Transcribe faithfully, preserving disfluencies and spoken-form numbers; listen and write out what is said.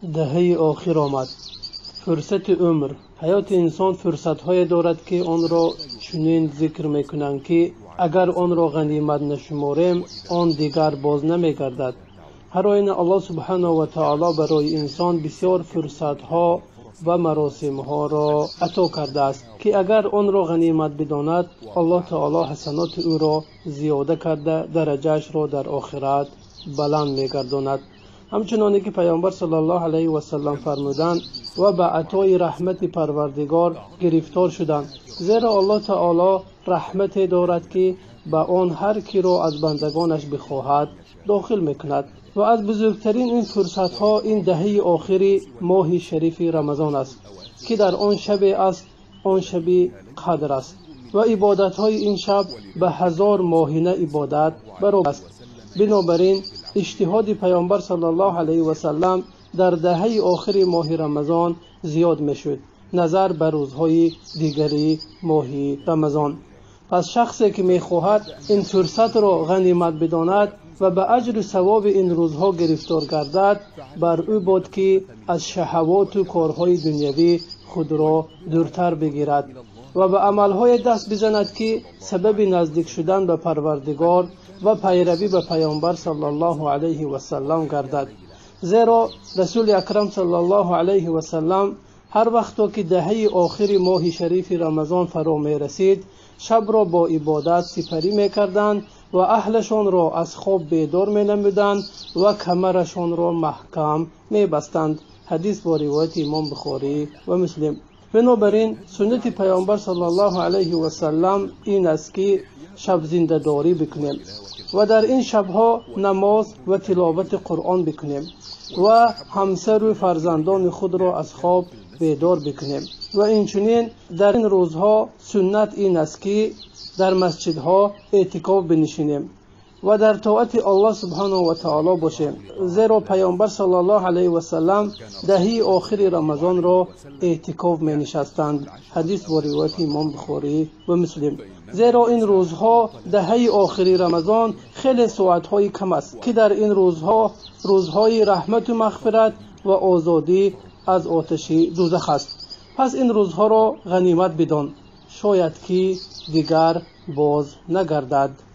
دهه آخر آمد. فرصت عمر. حیات انسان فرصت های دارد که آن را چنین ذکر میکنند که اگر آن را غنیمت نشماریم آن دیگر باز نمیگردد. هر آینه الله سبحانه و تعالی برای انسان بسیار فرصت ها و مراسم ها را عطا کرده است که اگر آن را غنیمت بداند الله تعالی حسنات او را زیاده کرده درجهش را در آخرت بلند میگرداند. همچنانی که پیامبر صلی الله علیه و سلم فرمودند و به عطای رحمت پروردگار گرفتار شدند، زیرا الله تعالی رحمت دارد که به آن هر کی را از بندگانش بخواهد داخل میکند. و از بزرگترین این فرصت ها این دهه آخری ماه شریف رمضان است که در آن شب است، آن شب قدر است و عبادت های این شب به هزار ماهینه عبادت برابر است. بنابراین اجتهاد پیامبر صلی الله علیه و سلم در دهه آخر ماه رمضان زیاد میشد نظر به روزهای دیگری ماه رمضان. پس شخصی که میخواهد این فرصت را غنیمت بداند و به اجر و ثواب این روزها گرفتار گردد، بر او باد که از شهوات و کارهای دنیوی خود را دورتر بگیرد و به عملهای دست بزند که سبب نزدیک شدن به پروردگار و پیروی به پیامبر صلی الله علیه و سلم گردد. زیرا رسول اکرم صلی الله علیه و سلم هر وقت که دهه آخر ماه شریف رمضان فرا می رسید شب را با عبادت سپری می کردند و اهلشان را از خواب بیدار می نمودند و کمرشان را محکم می بستند. حدیث با روایت امام بخاری و مسلم. بنابراین سنت پیامبر صلی الله علیه و سلم این است که شب زنده داری بکنیم و در این شبها نماز و تلاوت قرآن بکنیم و همسر و فرزندان خود را از خواب بیدار بکنیم. و اینچنین در این روزها سنت این است که در مسجدها اعتکاف بنشینیم و در طاعت الله سبحانه و تعالی باشیم، زیرا پیامبر صلی الله علیه و سلم دهه آخر رمضان را اعتکاف می نشستند. حدیث با روایت امام بخاری و مسلم. زیرا این روزها دهه آخر رمضان خیلی ساعتهای کم است که در این روزها روزهای رحمت و مغفرت و آزادی از آتش دوزخ است. پس این روزها را غنیمت بدان، شاید که دیگر باز نگردد.